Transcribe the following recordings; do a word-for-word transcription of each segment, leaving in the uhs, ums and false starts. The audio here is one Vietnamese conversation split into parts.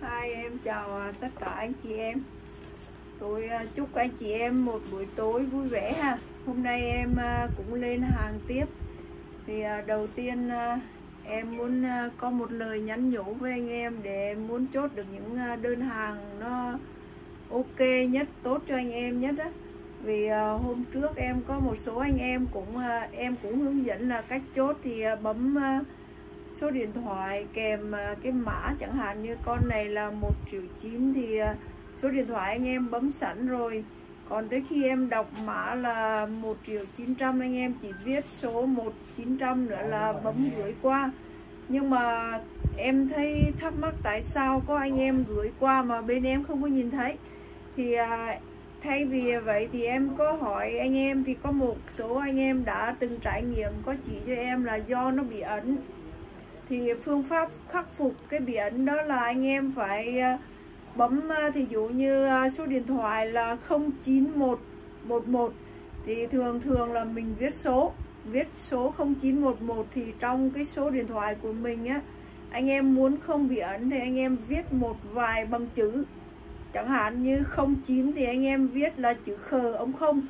Hai em chào tất cả anh chị em. Tôi chúc anh chị em một buổi tối vui vẻ ha. Hôm nay em cũng lên hàng tiếp. Thì đầu tiên em muốn có một lời nhắn nhủ với anh em để em muốn chốt được những đơn hàng nó ok nhất, tốt cho anh em nhất á. Vì hôm trước em có một số anh em cũng em cũng hướng dẫn là cách chốt, thì bấm số điện thoại kèm cái mã, chẳng hạn như con này là một triệu chín thì số điện thoại anh em bấm sẵn rồi. Còn tới khi em đọc mã là một triệu chín trăm, anh em chỉ viết số một chín trăm nữa là bấm gửi qua. Nhưng mà em thấy thắc mắc tại sao có anh em gửi qua mà bên em không có nhìn thấy. Thì thay vì vậy thì em có hỏi anh em, thì có một số anh em đã từng trải nghiệm có chỉ cho em là do nó bị ẩn. Thì phương pháp khắc phục cái bị ẩn đó là anh em phải bấm, thì dụ như số điện thoại là không chín một một một thì thường thường là mình viết số viết số không chín một một, thì trong cái số điện thoại của mình á, anh em muốn không bị ẩn thì anh em viết một vài bằng chữ. Chẳng hạn như không chín thì anh em viết là chữ khờ ông không,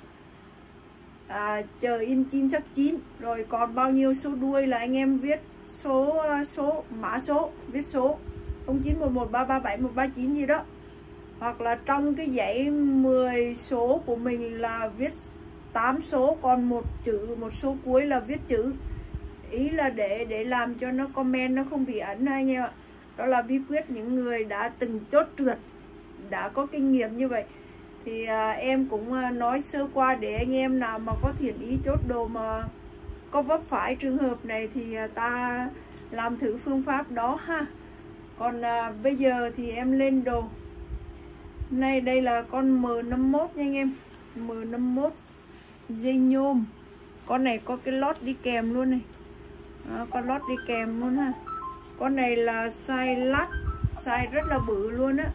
à, chờ in chim sắp chín. Rồi còn bao nhiêu số đuôi là anh em viết số số mã số, viết số không chín một một ba ba bảy một ba chín gì đó. Hoặc là trong cái dãy mười số của mình là viết tám số, còn một chữ một số cuối là viết chữ. Ý là để để làm cho nó comment nó không bị ẩn anh em ạ. Đó là bí quyết những người đã từng chốt trượt, đã có kinh nghiệm như vậy. Thì à, em cũng à, nói sơ qua để anh em nào mà có thiện ý chốt đồ mà có vấp phải trường hợp này thì à, ta làm thử phương pháp đó ha. Còn à, bây giờ thì em lên đồ. Này đây là con M năm mốt nha anh em. M năm mốt dây nhôm. Con này có cái lót đi kèm luôn này. Đó, con lót đi kèm luôn ha. Con này là size lát, size rất là bự luôn á.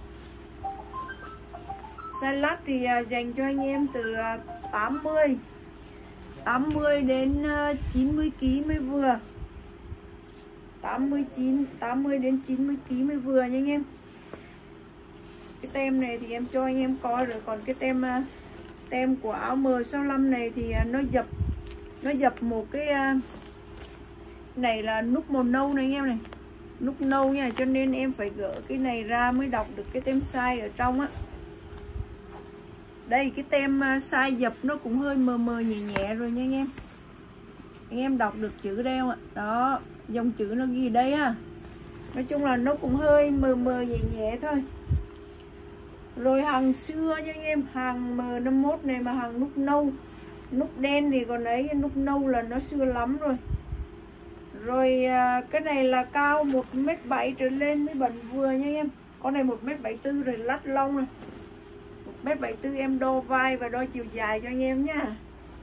Size lát thì à, dành cho anh em từ à, tám mươi tám mươi đến à, chín mươi ki lô gam mới vừa. tám mươi chín tám mươi đến chín mươi ki lô gam mới vừa nha anh em. Cái tem này thì em cho anh em coi rồi. Còn cái tem uh, tem của áo M sáu lăm này thì uh, nó dập nó dập một cái uh, này là nút màu nâu này anh em này, nút nâu nha, cho nên em phải gỡ cái này ra mới đọc được cái tem size ở trong á. Đây cái tem uh, size dập nó cũng hơi mờ mờ nhẹ nhẹ rồi nha anh em. Anh em đọc được chữ đây không ạ? Đó, dòng chữ nó ghi đây á. Nói chung là nó cũng hơi mờ mờ nhẹ nhẹ thôi. Rồi hàng xưa nha anh em, hàng M năm mốt này mà hàng nút nâu, nút đen thì còn ấy, nút nâu là nó xưa lắm rồi. Rồi à, cái này là cao một mét bảy trở lên mới bẩn vừa nha anh em. Con này một mét bảy tư rồi, lắt lông rồi. một mét bảy tư em đo vai và đo chiều dài cho anh em nhá.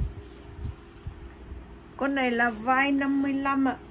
Con này là vai năm mươi lăm ạ.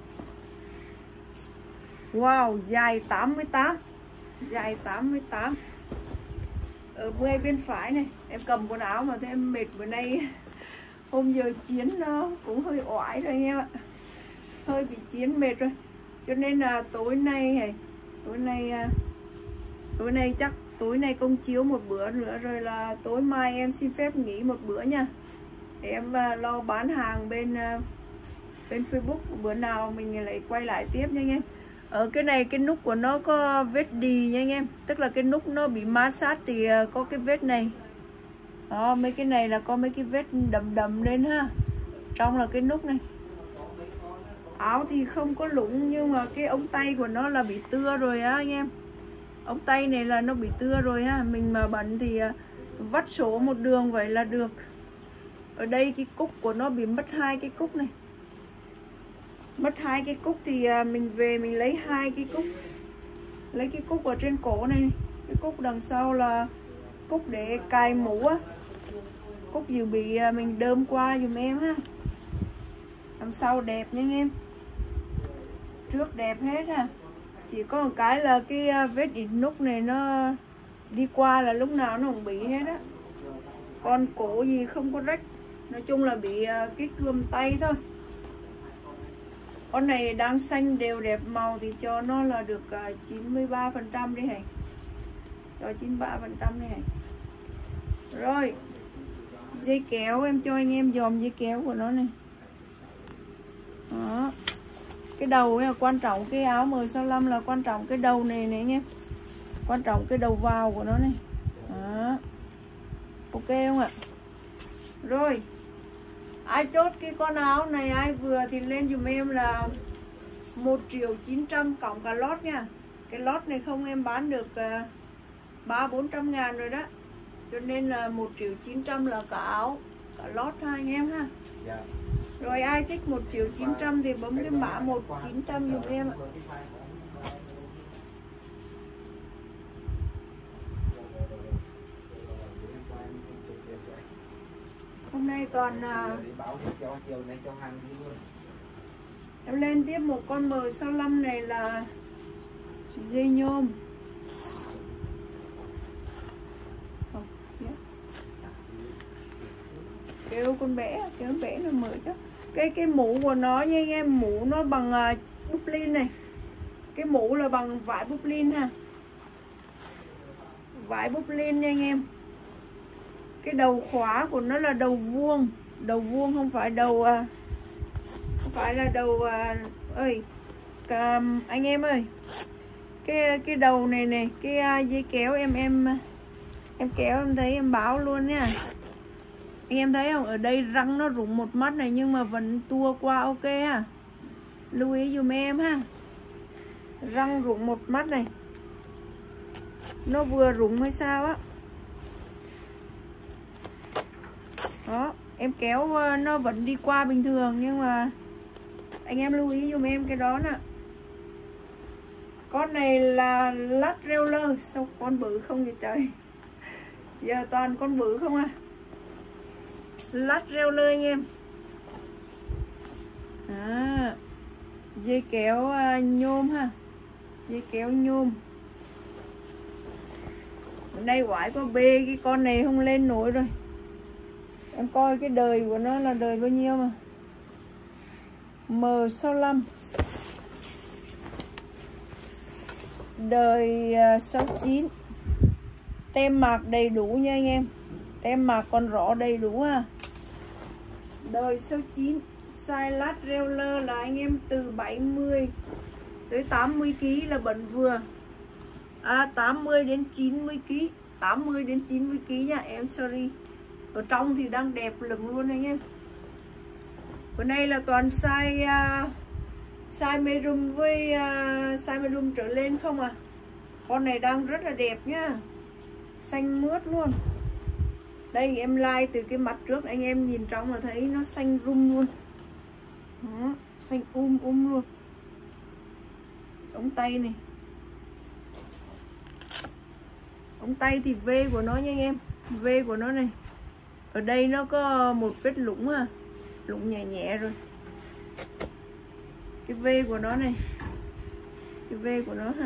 Wow, dài tám mươi tám. Dài tám mươi tám. Ở ngay bên phải này, em cầm quần áo mà thấy em mệt bữa nay. Hôm giờ chiến nó cũng hơi oải rồi anh em ạ. Hơi bị chiến mệt rồi. Cho nên là tối nay này, tối nay tối nay chắc tối nay công chiếu một bữa nữa rồi là tối mai em xin phép nghỉ một bữa nha. Để em lo bán hàng bên bên Facebook, bữa nào mình lại quay lại tiếp nha anh em. Ở cái này cái nút của nó có vết đì nha anh em. Tức là cái nút nó bị ma sát thì có cái vết này. Đó, mấy cái này là có mấy cái vết đầm đầm lên ha. Trong là cái nút này. Áo thì không có lủng, nhưng mà cái ống tay của nó là bị tưa rồi á anh em. Ống tay này là nó bị tưa rồi ha. Mình mà bẩn thì vắt sổ một đường vậy là được. Ở đây cái cúc của nó bị mất hai cái cúc này. Mất hai cái cúc thì mình về mình lấy hai cái cúc. Lấy cái cúc ở trên cổ này. Cái cúc đằng sau là cúc để cài mũ á. Cúc dự bị mình đơm qua dùm em ha. Đằng sau đẹp nha anh em. Trước đẹp hết ha. Chỉ có một cái là cái vết ít nút này nó đi qua là lúc nào nó cũng bị hết á. Còn cổ gì không có rách. Nói chung là bị cái cườm tay thôi. Con này đang xanh đều đẹp màu thì cho nó là được chín mươi ba phần trăm đi hả? Rồi chín mươi ba phần trăm này. Rồi dây kéo em cho anh em dòm dây kéo của nó này. Đó. Cái đầu là quan trọng, cái áo M sáu lăm là quan trọng cái đầu này này anh em. Quan trọng cái đầu vào của nó này. Đó. Ok không ạ? Rồi ai chốt cái con áo này ai vừa thì lên dùm em là một triệu chín trăm cộng cả lót nha. Cái lót này không em bán được ba bốn trăm ngàn rồi đó. Cho nên là một triệu chín trăm là cả áo cả lót ha anh em ha. Dạ. Rồi ai thích một triệu chín trăm thì bấm cái mã một chín trăm dùm em ạ. Hôm nay toàn em lên tiếp một con M sáu lăm này là dây nhôm. Kêu con bé, kêu con bé nó mở chứ. Cái cái mũ của nó nha anh em, mũ nó bằng uh, búp lin này. Cái mũ là bằng vải búp lin ha. Vải búp lin nha anh em. Cái đầu khóa của nó là đầu vuông, đầu vuông không phải đầu uh, không phải là đầu uh, ơi cả, anh em ơi. Cái cái đầu này này, cái uh, dây kéo em em em kéo em thấy em báo luôn nha. Anh em thấy không? Ở đây răng nó rụng một mắt này nhưng mà vẫn tua qua ok ha. Lưu ý dùm em ha. Răng rụng một mắt này. Nó vừa rụng hay sao á. Đó, em kéo nó vẫn đi qua bình thường nhưng mà anh em lưu ý dùm em cái đó nè. Con này là lát reo lơ, sao con bự không vậy trời. Giờ toàn con bự không à. Lát reo lơ anh em. À, dây kéo uh, nhôm ha. Dây kéo nhôm. Ở đây quải có bê, cái con này không lên nổi rồi. Em coi cái đời của nó là đời bao nhiêu mà. M sáu lăm. Đời uh, sáu chín. Tem mạc đầy đủ nha anh em. Tem mạc còn rõ đầy đủ ha. Đời số chín. Size lát reo lơ là anh em từ bảy mươi tới tám mươi ki lô gam là bẩn vừa. À tám mươi đến chín mươi ki lô gam, tám mươi đến chín mươi ki lô gam nha em, sorry. Ở trong thì đang đẹp lừng luôn anh em. Bữa nay là toàn size uh, size medium với uh, size medium trở lên không à. Con này đang rất là đẹp nhá. Xanh mướt luôn. Đây em like từ cái mặt trước anh em nhìn trong là thấy nó xanh rum luôn. Đó, xanh um um luôn. Ống tay này. Ống tay thì V của nó nha anh em. V của nó này. Ở đây nó có một vết lũng à. Lũng nhẹ nhẹ rồi. Cái V của nó này. Cái V của nó ha.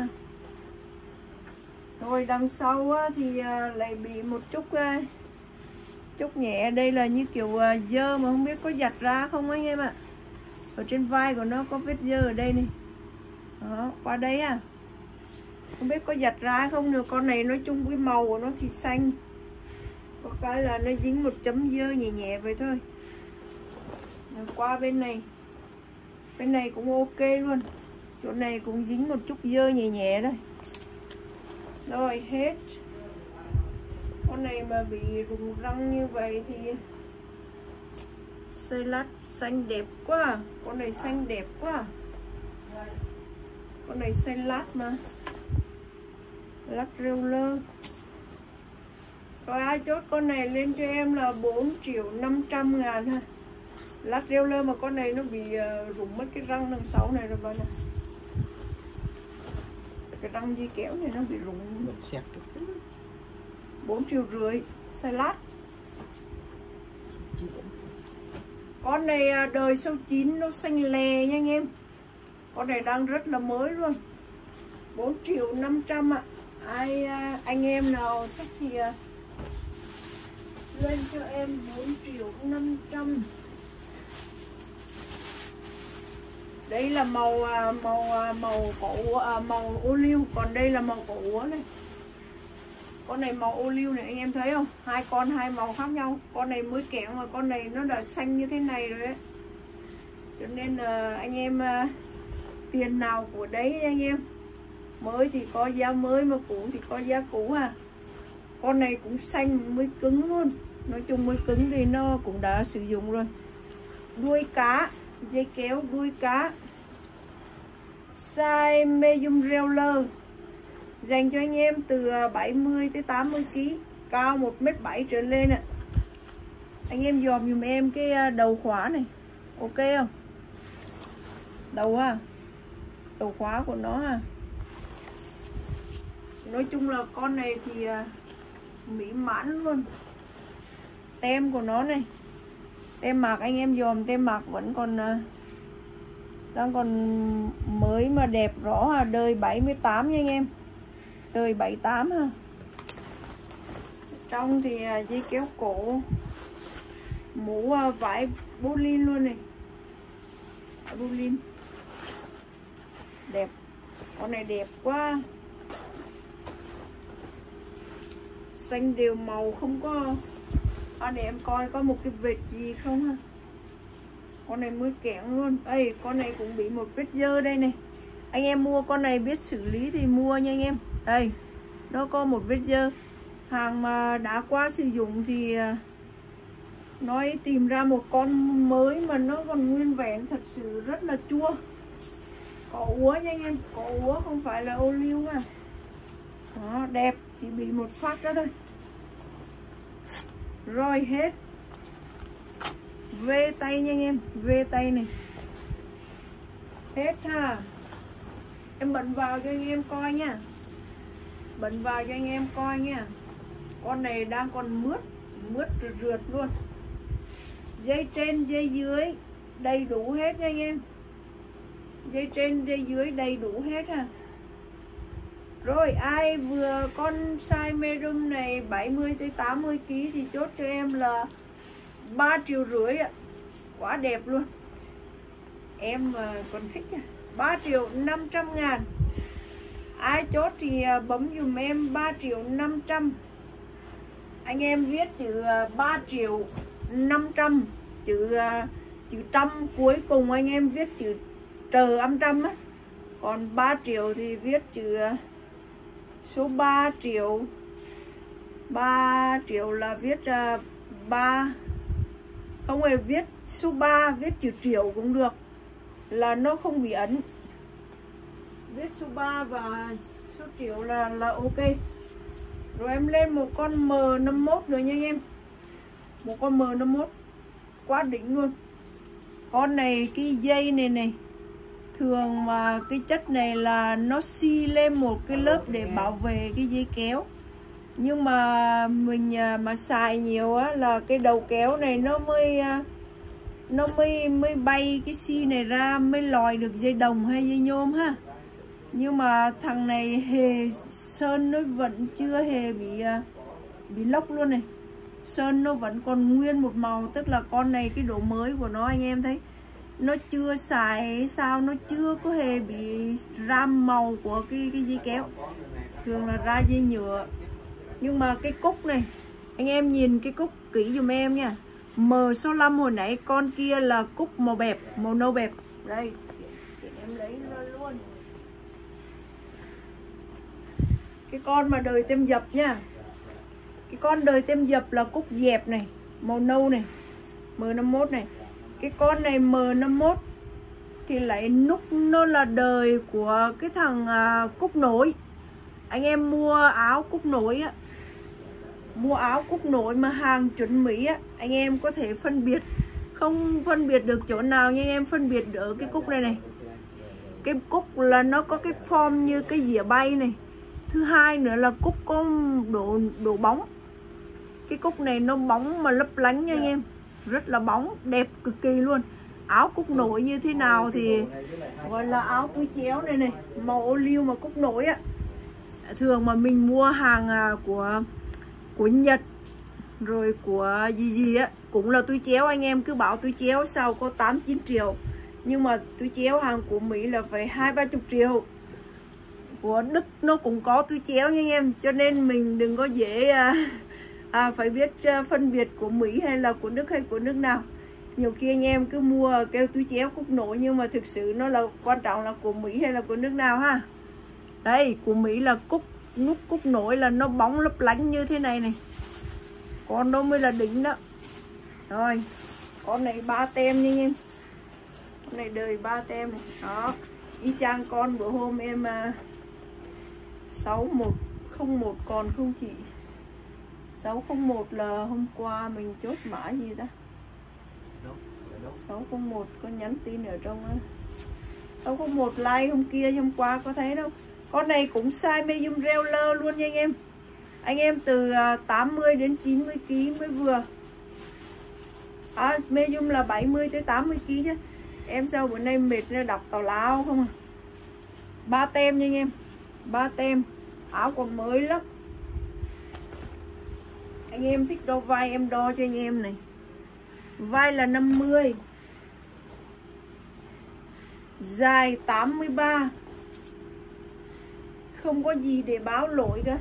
Rồi đằng sau á, thì lại bị một chút chút nhẹ. Đây là như kiểu dơ mà không biết có giặt ra không anh em ạ. Ở trên vai của nó có vết dơ ở đây này. Đó, qua đây à. Không biết có giặt ra không được. Con này nói chung cái màu của nó thì xanh. Có cái là nó dính một chấm dơ nhẹ nhẹ vậy thôi. Rồi qua bên này. Bên này cũng ok luôn. Chỗ này cũng dính một chút dơ nhẹ nhẹ thôi. Rồi hết. Con này mà bị rụng răng như vậy thì xây lát xanh đẹp quá. Con này xanh đẹp quá. Con này xây lát mà. Lát rêu lơ. Rồi ai chốt con này lên cho em là bốn triệu năm trăm ngàn ha. Lát rêu lơ mà con này nó bị uh, rụng mất cái răng đằng sau này rồi bạn ạ. Cái răng dây kéo này nó bị rụng bốn triệu rưỡi. Xài lát. Con này đời số chín nó xanh lè nha anh em. Con này đang rất là mới luôn. Bốn triệu năm trăm ạ. Ai anh em nào thích thì lên cho em bốn triệu năm trăm. Đây là màu màu màu cổ màu ô liu, còn đây là màu cổ úa này. Con này màu ô liu này, anh em thấy không? Hai con hai màu khác nhau. Con này mới kẽng mà con này nó đã xanh như thế này rồi đấy. Cho nên là anh em uh, tiền nào của đấy anh em. Mới thì có giá mới mà cũ thì có giá cũ à. Con này cũng xanh mới cứng luôn. Nói chung mới cứng thì nó cũng đã sử dụng rồi. Đuôi cá, dây kéo đuôi cá size medium roller, dành cho anh em từ bảy mươi tới tám mươi ki lô gam, cao một mét bảy trở lên ạ. Anh em dòm dùm em cái đầu khóa này, ok không? Đầu ha, đầu khóa của nó ha. Nói chung là con này thì mỹ mãn luôn. Tem của nó này, tem mạc anh em dòm, tem mạc vẫn còn đang còn mới mà đẹp rõ ha, đời bảy mươi tám nha anh em, đời bảy mươi tám ha. Trong thì dây kéo cổ, mũ vải bô-lin luôn này, bô-lin đẹp, con này đẹp quá, xanh đều màu không có. À, để em coi có một cái vệt gì không ha. Con này mới kẽng luôn. Ê, con này cũng bị một vết dơ đây này. Anh em mua con này biết xử lý thì mua nha anh em. Đây, nó có một vết dơ. Hàng mà đã qua sử dụng thì nói tìm ra một con mới mà nó còn nguyên vẹn thật sự rất là chua. Có úa nha anh em, có úa không phải là ô liu ha. Đó, đẹp thì bị một phát đó thôi. Rồi hết. Vê tay nha anh em, vê tay này. Hết ha. Em bận vào cho anh em coi nha. Bận vào cho anh em coi nha. Con này đang còn mướt, mướt rượt rượt luôn. Dây trên, dây dưới đầy đủ hết nha anh em. Dây trên, dây dưới đầy đủ hết ha. Rồi ai vừa con size medium này bảy mươi tới tám mươi ki lô gam thì chốt cho em là ba triệu rưỡi ạ. Quá đẹp luôn. Em còn thích à. ba triệu năm trăm ngàn. Ai chốt thì bấm dùm em ba triệu năm trăm. Anh em viết chữ ba triệu năm trăm, chữ chữ trăm cuối cùng anh em viết chữ trừ âm trăm á. Còn ba triệu thì viết chữ số ba triệu. ba triệu là viết uh, ba. Không hề viết số ba, viết chữ triệu cũng được, là nó không bị ấn. Viết số ba và số triệu là là ok. Rồi em lên một con M năm mốt nữa nha anh em. Một con M năm mốt quá đỉnh luôn. Con này cái dây này này, thường mà cái chất này là nó xi lên một cái lớp để bảo vệ cái dây kéo. Nhưng mà mình mà xài nhiều á là cái đầu kéo này nó mới nó mới mới bay cái xi này ra, mới lòi được dây đồng hay dây nhôm ha. Nhưng mà thằng này hề sơn nó vẫn chưa hề bị bị lốc luôn này. Sơn nó vẫn còn nguyên một màu, tức là con này cái độ mới của nó anh em thấy nó chưa xài sao, nó chưa có hề bị ram màu của cái cái dây kéo. Thường là ra dây nhựa. Nhưng mà cái cúc này, anh em nhìn cái cúc kỹ dùm em nha. M số năm hồi nãy con kia là cúc màu bẹp, màu nâu bẹp. Đây, để em lấy nó luôn. Cái con mà đời tem dập nha. Cái con đời tem dập là cúc dẹp này, màu nâu này, M năm mốt này. Cái con này M năm mốt thì lại nút nó là đời của cái thằng à, cúc nổi. Anh em mua áo cúc nổi á, mua áo cúc nổi mà hàng chuẩn Mỹ á, anh em có thể phân biệt. Không phân biệt được chỗ nào nhưng anh em phân biệt ở cái cúc này này. Cái cúc là nó có cái form như cái dĩa bay này. Thứ hai nữa là cúc có độ độ bóng. Cái cúc này nó bóng mà lấp lánh nha anh em, rất là bóng, đẹp cực kỳ luôn. Áo cúc nổi như thế nào thì gọi là áo túi chéo này này, màu ô liu mà cúc nổi á. Thường mà mình mua hàng của của Nhật rồi của gì gì á cũng là túi chéo, anh em cứ bảo túi chéo sao có tám chín triệu, nhưng mà túi chéo hàng của Mỹ là phải hai ba chục triệu. của Đức nó cũng có túi chéo nha anh em, cho nên mình đừng có dễ à, à, phải biết à, phân biệt của Mỹ hay là của Đức hay của nước nào. Nhiều khi anh em cứ mua kêu túi chéo cúc nổi nhưng mà thực sự nó là quan trọng là của Mỹ hay là của nước nào ha. Đây, của Mỹ là cúc nút cúc nổi là nó bóng lấp lánh như thế này này, con đó mới là đỉnh đó. Rồi con này ba tem nha anh em, con này đời ba tem này đó, y chang con bữa hôm em uh, sáu một không một còn không chị. Sáu không một là hôm qua mình chốt mã gì ta, sáu không một có nhắn tin ở trong á. Sáu không một like hôm kia hôm qua có thấy đâu. Con này cũng size medium regular luôn nha anh em. Anh em từ tám mươi đến chín mươi ki lô gam mới vừa. À, medium là bảy mươi tới tám mươi ki lô gam chứ. Em sao bữa nay mệt ra đọc tào lao không à. Ba tem nha anh em. Ba tem. Áo còn mới lắm. Anh em thích đo vai em đo cho anh em này. Vai là năm mươi. Dài tám mươi ba. Không có gì để báo lỗi cả.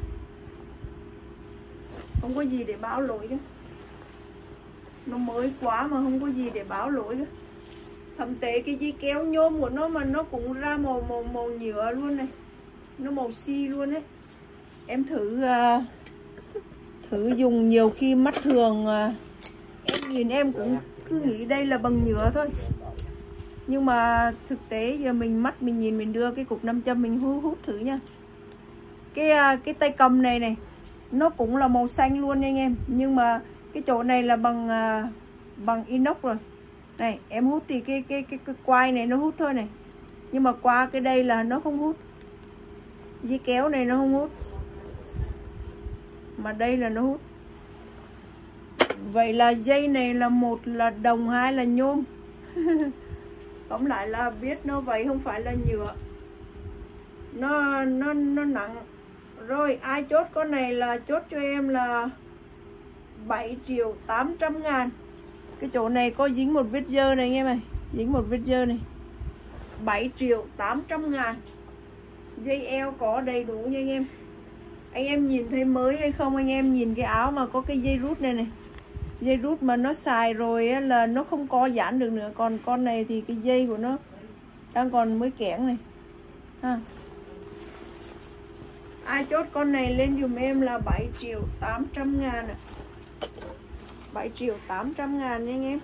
Không có gì để báo lỗi cả. Nó mới quá mà không có gì để báo lỗi cả. Thậm tế cái dây kéo nhôm của nó mà nó cũng ra màu màu màu nhựa luôn này. Nó màu xi luôn đấy. Em thử uh, thử dùng nhiều khi mắt thường uh, em nhìn em cũng cứ nghĩ đây là bằng nhựa thôi. Nhưng mà thực tế giờ mình mắt mình nhìn mình đưa cái cục nam châm mình hút hút thử nha. Cái cái tay cầm này này nó cũng là màu xanh luôn nha anh em, nhưng mà cái chỗ này là bằng bằng inox rồi. Này, em hút thì cái cái cái cái quai này nó hút thôi này. Nhưng mà qua cái đây là nó không hút. Dây kéo này nó không hút. Mà đây là nó hút. Vậy là dây này là một là đồng, hai là nhôm. Tóm lại là biết nó vậy không phải là nhựa. Nó nó nó nặng. Rồi ai chốt con này là chốt cho em là bảy triệu tám trăm ngàn. Cái chỗ này có dính một vết dơ này anh em ơi. Dính một vết dơ này. bảy triệu tám trăm ngàn. Dây eo có đầy đủ nha anh em. Anh em nhìn thấy mới hay không, anh em nhìn cái áo mà có cái dây rút này này. Dây rút mà nó xài rồi á, là nó không co giãn được nữa. Còn con này thì cái dây của nó đang còn mới kẽn này ha. Ai chốt con này lên dùm em là bảy triệu tám trăm ngàn ạ. bảy triệu tám trăm ngàn nha anh em.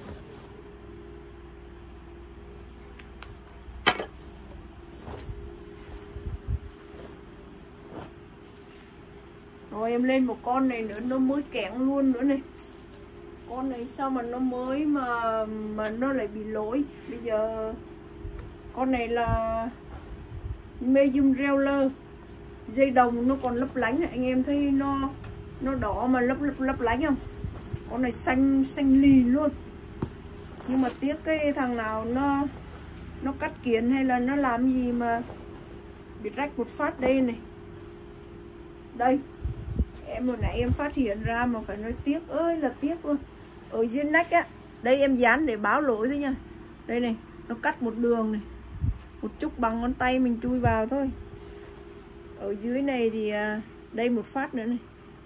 Rồi em lên một con này nữa, nó mới kẽn luôn nữa này. Con này sao mà nó mới mà mà nó lại bị lỗi. Bây giờ con này là medium regular. Dây đồng nó còn lấp lánh này. Anh em thấy nó nó đỏ mà lấp lấp lấp lánh không? Con này xanh xanh lì luôn. Nhưng mà tiếc cái thằng nào nó nó cắt kiến hay là nó làm gì mà bị rách một phát đây này. Đây. Em hồi nãy em phát hiện ra mà phải nói tiếc ơi là tiếc luôn. Ở dưới nách á, đây em dán để báo lỗi thôi nha. Đây này, nó cắt một đường này. Một chút bằng ngón tay mình chui vào thôi. Ở dưới này thì à, đây một phát nữa này.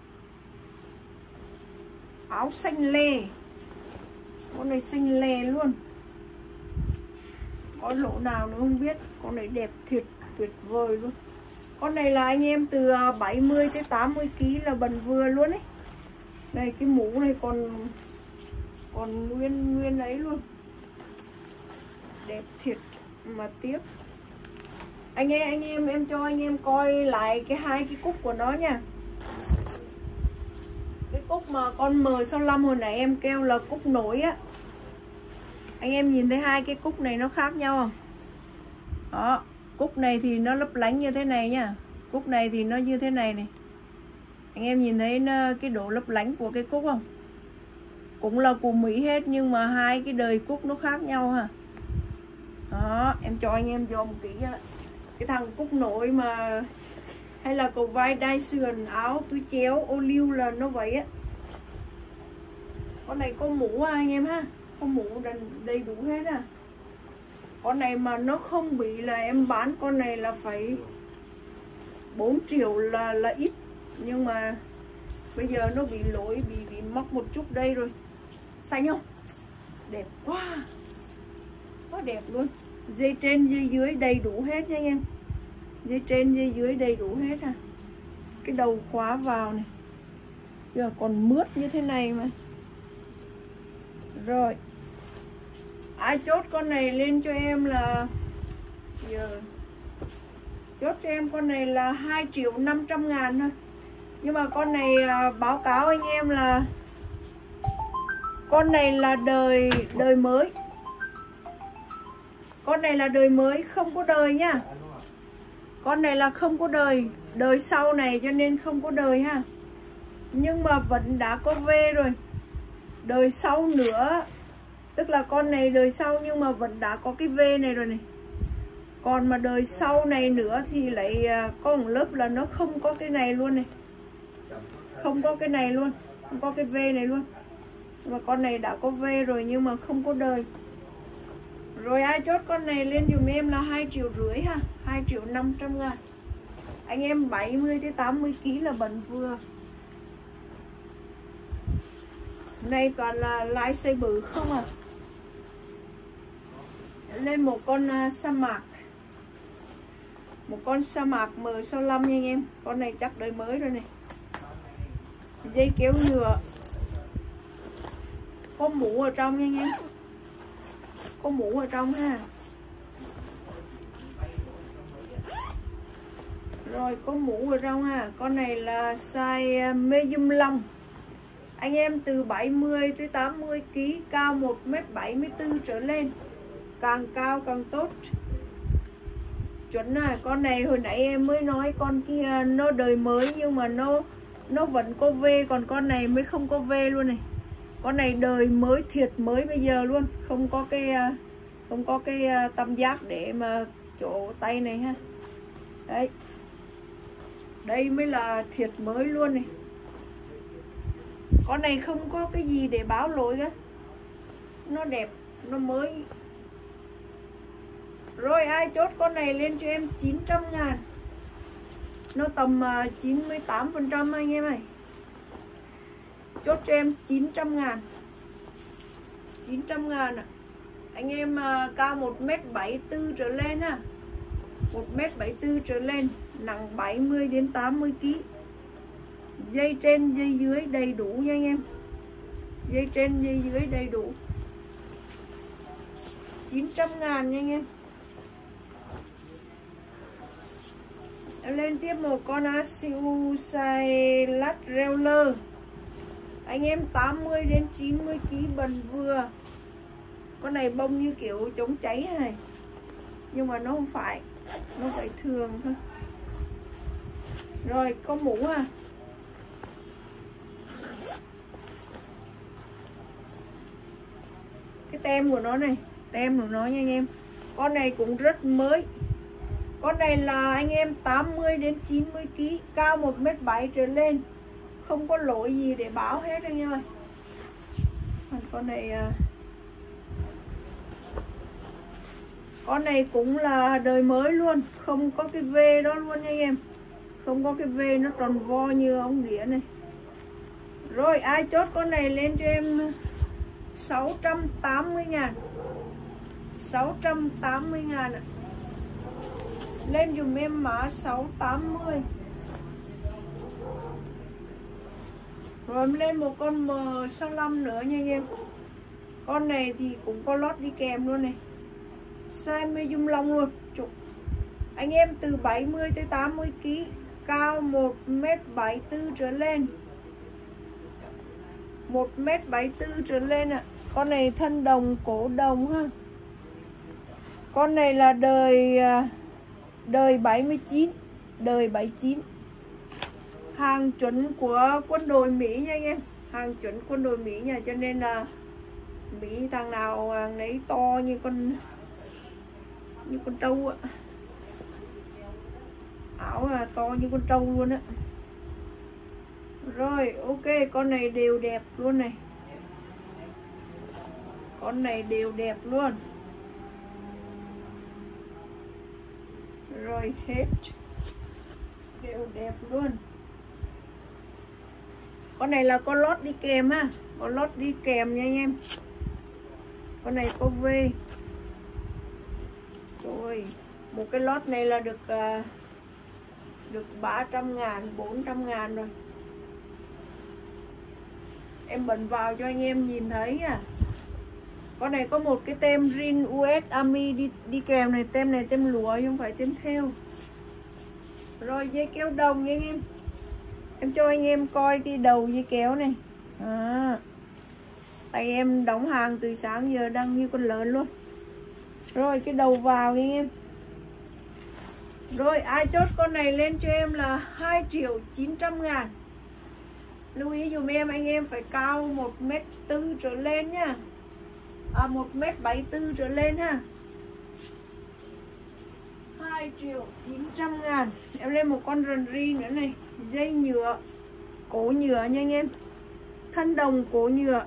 Áo xanh lè. Con này xanh lè luôn. Có lỗ nào nữa không biết. Con này đẹp thiệt, tuyệt vời luôn. Con này là anh em từ bảy mươi tới tám mươi ki lô gam là bần vừa luôn ấy. Đây cái mũ này còn còn nguyên nguyên ấy luôn. Đẹp thiệt mà tiếc. Anh em anh em em cho anh em coi lại cái hai cái cúc của nó nha. Cái cúc mà con M sáu lăm hồi nãy em kêu là cúc nổi á. Anh em nhìn thấy hai cái cúc này nó khác nhau không? Đó, cúc này thì nó lấp lánh như thế này nha. Cúc này thì nó như thế này này. Anh em nhìn thấy nó, cái độ lấp lánh của cái cúc không? Cũng là của Mỹ hết nhưng mà hai cái đời cúc nó khác nhau ha. Đó, em cho anh em dòm kỹ á. Cái thằng cúc nổi mà hay là cầu vai đai sườn áo túi chéo ô liu là nó vậy á. Con này có mũ à anh em ha. Có mũ đầy đủ hết à. Con này mà nó không bị là em bán con này là phải bốn triệu là là ít, nhưng mà bây giờ nó bị lỗi, bị bị móc một chút đây rồi. Xanh không? Đẹp quá, quá đẹp luôn. Dây trên dây dưới đầy đủ hết nha anh em. Dây trên dây dưới đầy đủ hết ha. Cái đầu khóa vào này, giờ còn mướt như thế này mà. Rồi, ai chốt con này lên cho em là, giờ chốt cho em con này là hai triệu năm trăm ngàn thôi. Nhưng mà con này à, báo cáo anh em là con này là đời đời mới. Con này là đời mới, không có đời nhá. Con này là không có đời, đời sau này cho nên không có đời ha. Nhưng mà vẫn đã có V rồi. Đời sau nữa, tức là con này đời sau nhưng mà vẫn đã có cái V này rồi này. Còn mà đời sau này nữa thì lại có một lớp là nó không có cái này luôn này. Không có cái này luôn, không có cái V này luôn. Mà con này đã có V rồi nhưng mà không có đời. Rồi ai chốt con này lên dùm em là hai triệu rưỡi ha, hai triệu năm trăm ngàn. Anh em bảy mươi tới tám mươi ki lô gam là bẩn vừa. Này toàn là lái xe bự không à. Lên một con uh, sa mạc. Một con sa mạc M sáu lăm nha anh em. Con này chắc đời mới rồi này. Dây kéo nhựa. Có mũ ở trong nha anh em. Có mũ ở trong ha. Rồi có mũ ở trong ha. Con này là size medium long. Anh em từ bảy mươi tới tám mươi ki lô gam, cao một mét bảy mươi tư trở lên. Càng cao càng tốt. Chuẩn à, con này hồi nãy em mới nói con kia nó đời mới nhưng mà nó nó vẫn có V, còn con này mới không có V luôn này. Con này đời mới thiệt mới bây giờ luôn, không có cái không có cái tam giác để mà chỗ tay này ha. Đấy. Đây mới là thiệt mới luôn này. Con này không có cái gì để báo lỗi cả. Nó đẹp, nó mới. Rồi ai chốt con này lên cho em chín trăm ngàn. Nó tầm chín mươi tám phần trăm anh em ơi. Chốt cho em chín trăm ngàn. chín trăm ngàn ạ. À. Anh em uh, cao một mét bảy mươi tư trở lên ha. một mét bảy mươi tư trở lên, nặng bảy mươi đến tám mươi ki lô gam. Dây trên dây dưới đầy đủ nha anh em. Dây trên dây dưới đầy đủ. chín trăm ngàn nha anh em. Em lên tiếp một con Asiu size lát Reeler. Anh em tám mươi đến chín mươi ki lô gam bần vừa. Con này bông như kiểu chống cháy này. Nhưng mà nó không phải. Nó phải thường thôi. Rồi có mũ à. Cái tem của nó này. Tem của nó nha anh em. Con này cũng rất mới. Con này là anh em tám mươi đến chín mươi ki lô gam, cao một mét bảy trở lên. Không có lỗi gì để báo hết anh em ơi. Con này Con này cũng là đời mới luôn. Không có cái V đó luôn nha anh em. Không có cái V, nó tròn vo như ống đĩa này. Rồi ai chốt con này lên cho em sáu trăm tám mươi ngàn. sáu trăm tám mươi ngàn ạ. Lên dùm em mã sáu tám mươi. Rồi lên một con M sáu lăm nữa nha anh em. Con này thì cũng có lót đi kèm luôn này. Size medium long luôn. Chục. Anh em từ bảy mươi tới tám mươi ki lô gam, cao một mét bảy mươi tư trở lên. một mét bảy mươi tư trở lên ạ. À. Con này thân đồng cổ đồng ha. Con này là đời đời bảy mươi chín, đời bảy mươi chín. Hàng chuẩn của quân đội Mỹ nha anh em. Hàng chuẩn quân đội Mỹ nha, cho nên là Mỹ thằng nào nấy to như con như con trâu ạ. Áo là to như con trâu luôn á. Rồi ok, con này đều đẹp luôn này. Con này đều đẹp luôn. Rồi hết. Để Đều đẹp luôn. Con này là con lót đi kèm ha, con lót đi kèm nha anh em. Con này có V. Rồi, một cái lót này là được uh, được ba trăm ngàn, bốn trăm ngàn rồi. Em bật vào cho anh em nhìn thấy à. Con này có một cái tem Rin u ét Army đi, đi kèm này. Tem này tem lụa chứ không phải tem thêu. Rồi dây kéo đồng nha anh em. Em cho anh em coi cái đầu dây kéo này à, tay em đóng hàng từ sáng giờ đang như con lớn luôn. Rồi cái đầu vào nha anh em. Rồi ai chốt con này lên cho em là hai triệu chín trăm ngàn. Lưu ý dùm em, anh em phải cao một mét tư trở lên nhá. À một mét bảy mươi tư trở lên ha. hai triệu chín trăm ngàn. Em lên một con rần ri nữa này. Dây nhựa, cổ nhựa nha anh em. Thân đồng cổ nhựa.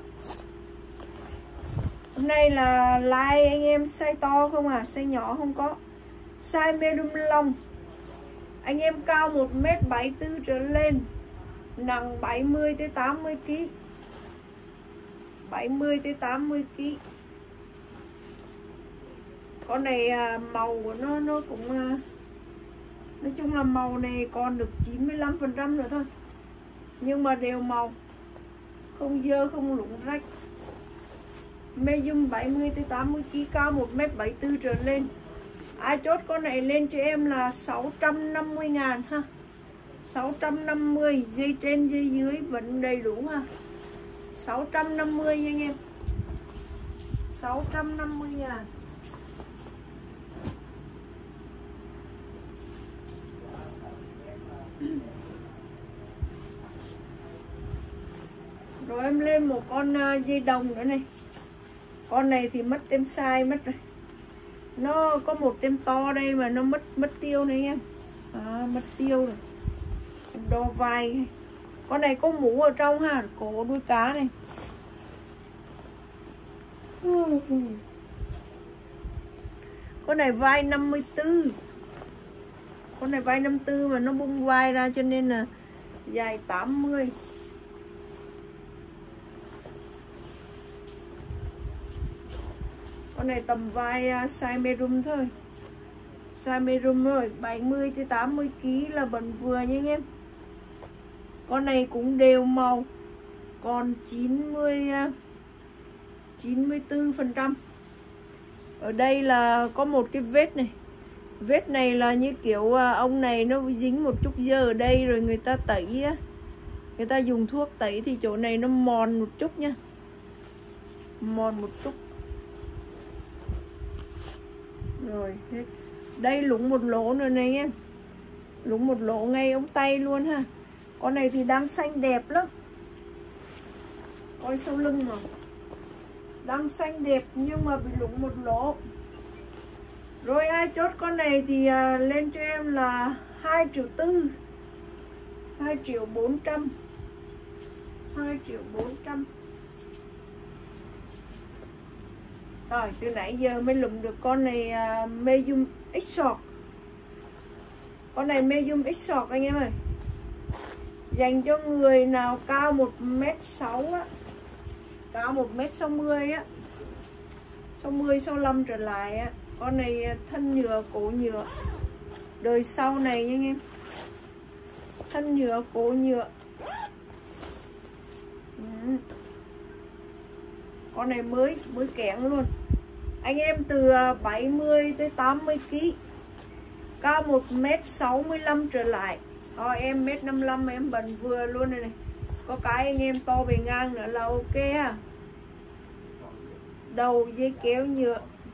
Hôm nay là like anh em size to không à, size nhỏ không có. Size medium long. Anh em cao một mét bảy mươi tư trở lên, nặng bảy mươi tới tám mươi ki lô gam. bảy mươi tới tám mươi ki lô gam. Con này màu của nó nó cũng nói chung là màu này còn được chín mươi lăm phần trăm nữa thôi. Nhưng mà đều màu, không dơ không lủng rách. Medium bảy mươi tới tám mươi ki lô gam, cao một mét bảy mươi tư trở lên. Ai chốt con này lên cho em là sáu trăm năm mươi ngàn ha. sáu trăm năm mươi, dây trên dây dưới vẫn đầy đủ ha. sáu trăm năm mươi nha anh em. sáu trăm năm mươi ngàn. Rồi em lên một con dây đồng nữa này. Con này thì mất tem size mất rồi. Nó có một tem to đây mà nó mất mất tiêu này em. À, mất tiêu rồi. Đo vai. Con này có mũ ở trong ha, cổ đuôi cá này. Con này vai năm mươi tư. Con này vai năm mươi tư mà nó bung vai ra cho nên là dài tám mươi. Con này tầm vai size medium thôi. Size medium rồi, bảy mươi tới tám mươi ki lô gam là bẩn vừa nha anh em. Con này cũng đều màu. Còn chín mươi chín mươi tư phần trăm. Ở đây là có một cái vết này. Vết này là như kiểu ông này nó dính một chút dơ ở đây rồi người ta tẩy á. Người ta dùng thuốc tẩy thì chỗ này nó mòn một chút nha. Mòn một chút. Rồi hết. Đây lủng một lỗ nữa này em. Lủng một lỗ ngay ống tay luôn ha. Con này thì đang xanh đẹp lắm. Coi sau lưng mà. Đang xanh đẹp nhưng mà bị lủng một lỗ. Rồi ai chốt con này thì à, lên cho em là hai triệu tư. hai triệu bốn trăm. hai triệu bốn trăm. Rồi từ nãy giờ mới lụm được con này uh, medium X short. Con này medium X short anh em ơi. Dành cho người nào cao một mét sáu á, cao một mét sáu mươi á, sáu mươi sáu mươi lăm trở lại á. Con này thân nhựa cổ nhựa. Đời sau này nha anh em. Thân nhựa cổ nhựa. Ừ. Con này mới mới kẽn luôn. Anh em từ bảy mươi tới tám mươi ki lô gam, cao một mét sáu mươi lăm trở lại. Rồi em một mét năm mươi lăm em bận vừa luôn này này. Có cái anh em to bề ngang nữa là ok ha. Đầu dây kéo nhựa.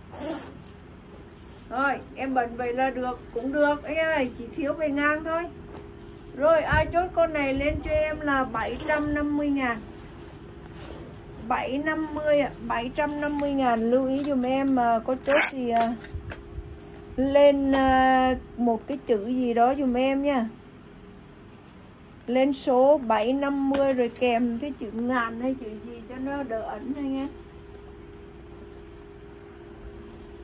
Rồi em bận vậy là được, cũng được anh em ơi, chỉ thiếu bề ngang thôi. Rồi ai chốt con này lên cho em là bảy trăm năm mươi ngàn. bảy trăm năm mươi ạ, bảy trăm năm mươi ngàn. Lưu ý dùm em mà có chốt thì uh, lên uh, một cái chữ gì đó dùm em nha. Lên số bảy trăm năm mươi rồi kèm cái chữ ngàn hay chữ gì cho nó đỡ ẩn anh em.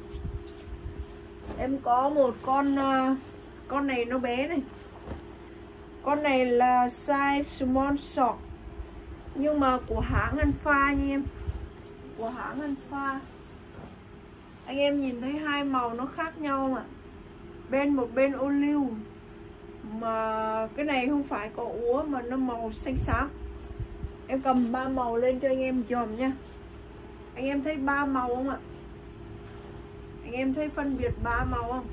Em có một con uh, con này nó bé này. Con này là size small short, nhưng mà của hãng Alpha nha em, của hãng Alpha. Anh em nhìn thấy hai màu nó khác nhau không ạ? Bên một bên ô liu, mà cái này không phải có úa mà nó màu xanh xám. Em cầm ba màu lên cho anh em dòm nha. Anh em thấy ba màu không ạ? Anh em thấy phân biệt ba màu không?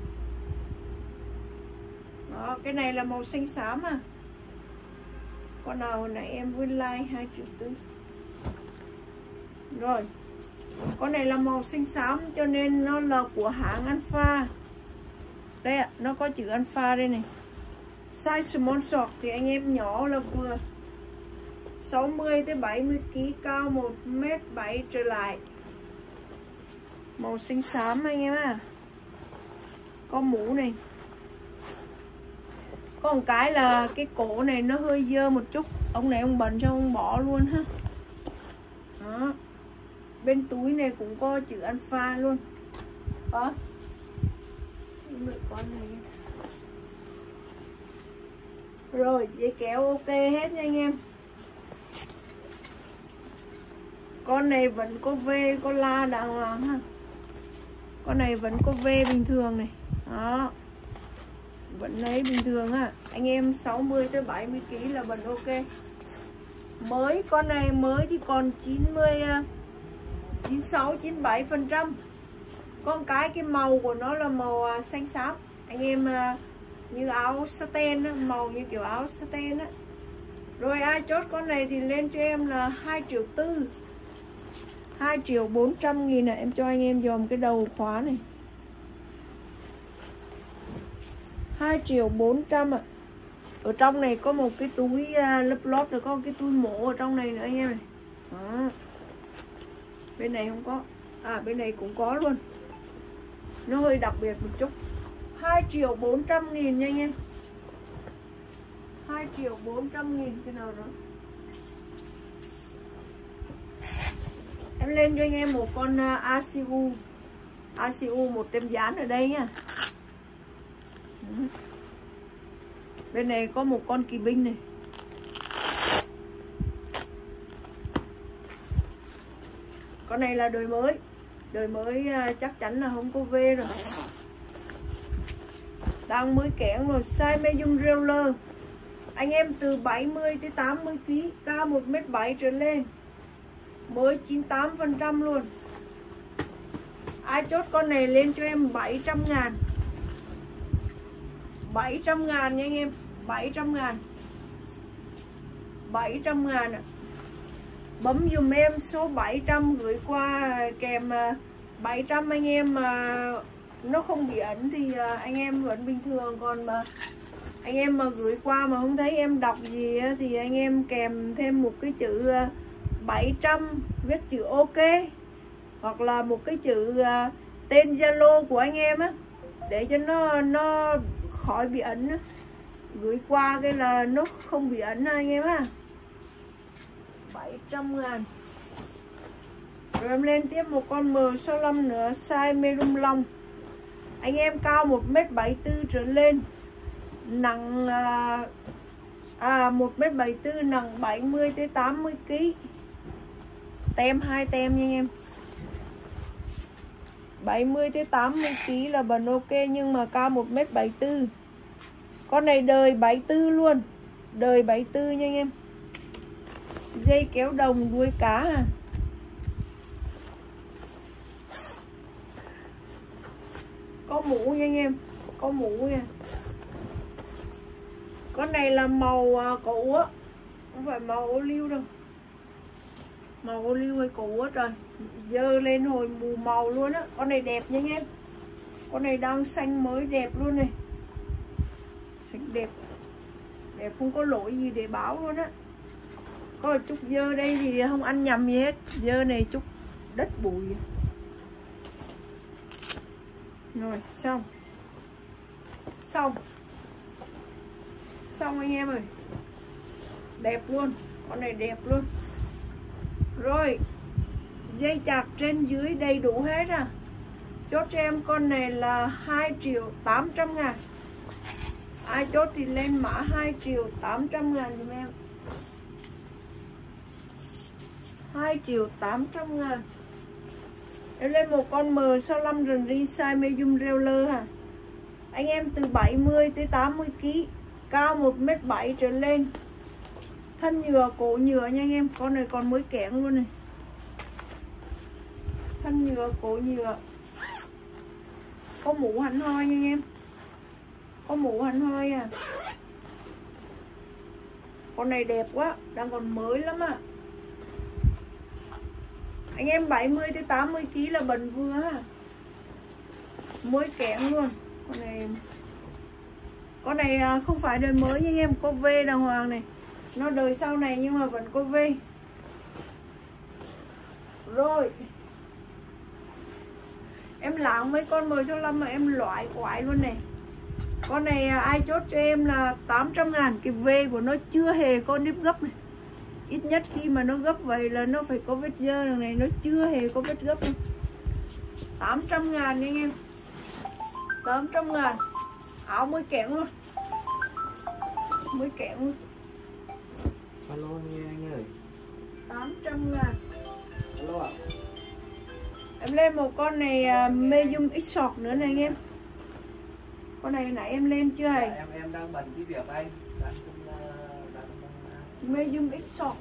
Đó, cái này là màu xanh xám à. Con nào hồi nãy em win like hai triệu tư. Rồi, con này là màu xanh xám cho nên nó là của hãng Alpha. Đây ạ, nó có chữ Alpha đây này. Size small short thì anh em nhỏ là vừa, sáu mươi tới bảy mươi ki lô gam, cao một mét bảy trở lại. Màu xanh xám anh em à. Có mũ này. Có một cái là cái cổ này nó hơi dơ một chút. Ông này ông bẩn cho ông bỏ luôn ha. Đó. Bên túi này cũng có chữ Alpha luôn. Đó. Con này. Rồi, dây kéo ok hết nha anh em. Con này vẫn có V, có la đàng hoàng ha. Con này vẫn có V bình thường này. Đó. Vẫn lấy bình thường ha. Anh em sáu mươi tới bảy mươi ki lô gam là vẫn ok. Mới con này mới thì còn chín mươi, chín mươi sáu, chín mươi bảy phần trăm. Con cái cái màu của nó là màu xanh xám. Anh em như áo satin đó, màu như kiểu áo satin á. Rồi ai chốt con này thì lên cho em là hai triệu tư, hai triệu bốn trăm nghìn này. Em cho anh em dòm cái đầu khóa này, hai triệu bốn trăm ạ. Ở trong này có một cái túi uh, lấp lót, rồi có cái túi mổ ở trong này nữa anh em này. Đó. Bên này không có. À bên này cũng có luôn. Nó hơi đặc biệt một chút. Hai triệu bốn trăm nghìn nha anh em. Hai triệu bốn trăm nghìn. Cái nào đó em lên cho anh em một con uh, a xê u a xê u một tem dán ở đây nha. Ừ. Bên này có một con kỳ binh này. Con này là đời mới. Đời mới chắc chắn là không có V rồi. Đang mới kẽn rồi. Size medium roller. Anh em từ bảy mươi tới tám mươi ki lô gam, cao một mét bảy trở lên. Mới chín mươi tám phần trăm luôn. Ai chốt con này lên cho em bảy trăm ngàn. bảy trăm ngàn nha anh em. Bảy trăm ngàn. Bảy trăm ngàn ạ. Bấm dùm em số bảy trăm gửi qua kèm bảy trăm. Anh em mà nó không bị ẩn thì anh em vẫn bình thường. Còn mà anh em mà gửi qua mà không thấy em đọc gì thì anh em kèm thêm một cái chữ bảy trăm viết chữ ok, hoặc là một cái chữ tên Zalo của anh em á, để cho nó nó khỏi bị ẩn á. Gửi qua cái là nó không bị ẩn anh em á. Bảy trăm ngàn. Rồi em lên tiếp một con M sáu mươi lăm nữa, size medium long. Anh em cao một mét bảy mươi tư trở lên, nặng à một mét bảy mươi tư, nặng bảy mươi tới tám mươi ki lô gam. Tem hai tem nha anh em. bảy mươi tới tám mươi ki lô gam là bần ok, nhưng mà cao một mét bảy mươi tư. Con này đời bảy mươi tư luôn. Đời bảy mươi tư nha anh em. Dây kéo đồng đuôi cá à. Có mũ nha anh em. Có mũ nha. Con này là màu có úa, không phải màu ô liu đâu. Màu ô liu hay có úa trời. Dơ lên hồi mù màu luôn á. Con này đẹp nha anh em. Con này đang xanh mới đẹp luôn này. Xanh đẹp. Đẹp không có lỗi gì để báo luôn á. Có một chút dơ đây thì không ăn nhầm gì hết. Dơ này chút đất bụi. Rồi xong. Xong. Xong anh em ơi. Đẹp luôn. Con này đẹp luôn. Rồi. Dây chạc trên dưới đầy đủ hết à. Chốt cho em con này là hai triệu tám trăm ngàn. Ai chốt thì lên mã hai triệu tám trăm ngàn dùm em. hai triệu tám trăm ngàn. Em lên một con M sáu mươi lăm rần ri size medium Reveler ha. Anh em từ bảy mươi tới tám mươi ki lô gam, cao một mét bảy trở lên. Thân nhựa, cổ nhựa nha anh em. Con này còn mới kẽn luôn này. Thân nhựa, cổ nhựa. Có mũ hẳn hoi nha anh em. Có mũ hẳn hoi à. Con này đẹp quá, đang còn mới lắm à. Anh em bảy mươi tới tám mươi ki lô gam là bần vừa ha. Mới kẽn luôn. Con này Con này không phải đời mới nha anh em, có V đàng hoàng này. Nó đời sau này nhưng mà vẫn có V. Rồi em lạng mấy con M sáu mươi lăm mà em loại quái luôn này. Con này ai chốt cho em là tám trăm ngàn. Cái V của nó chưa hề có nếp gấp này. Ít nhất khi mà nó gấp vậy là nó phải có vết dơ đằng này. Nó chưa hề có vết gấp đâu. Tám trăm ngàn nha anh em. Tám trăm ngàn. Áo mới kẽn luôn. Mới kẽn luôn. Alo nghe anh ơi. Tám trăm ngàn. Alo ạ. Em lên một con này uh, medium X sọt nữa này anh em. Con này nãy em lên chưa hề? Em em đang bận cái việc anh. Đang cũng đang medium X sọt.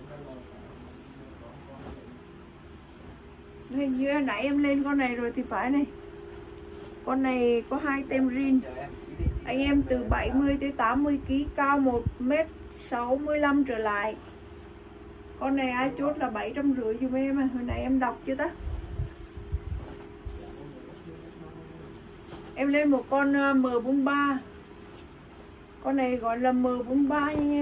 Hình như nãy em lên con này rồi thì phải này. Con này có hai tem rin. Anh em từ bảy mươi tới tám mươi ki lô gam, cao một mét sáu mươi lăm trở lại. Con này ai chốt là bảy trăm rưỡi giùm em à. Hồi nãy em đọc chưa ta? Em lên một con M bốn mươi ba. Con này gọi là M bốn mươi ba nha anh em.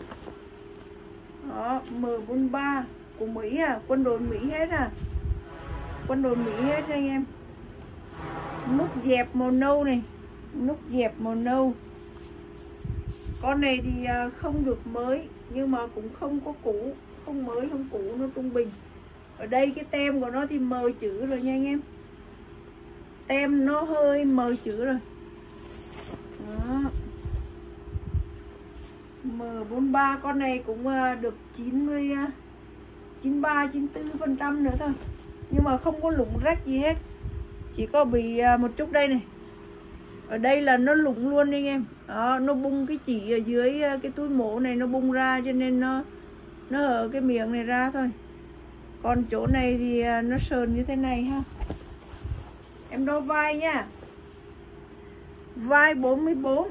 Đó, M bốn mươi ba của Mỹ à, quân đội Mỹ hết à. Quân đội Mỹ hết anh em. Nút dẹp màu nâu này. Nút dẹp màu nâu. Con này thì không được mới nhưng mà cũng không có cũ. Không mới không cũ, nó trung bình. Ở đây cái tem của nó thì mờ chữ rồi nha anh em. Tem nó hơi mờ chữ rồi. Đó. M bốn mươi ba con này cũng được chín mươi, chín mươi ba, chín mươi tư phần trăm nữa thôi. Nhưng mà không có lủng rách gì hết. Chỉ có bị một chút đây này. Ở đây là nó lủng luôn anh em. Đó, nó bung cái chỉ ở dưới cái túi mổ này nó bung ra cho nên nó nó hở cái miệng này ra thôi. Còn chỗ này thì nó sờn như thế này ha. Em đo vai nha. Vai bốn mươi bốn.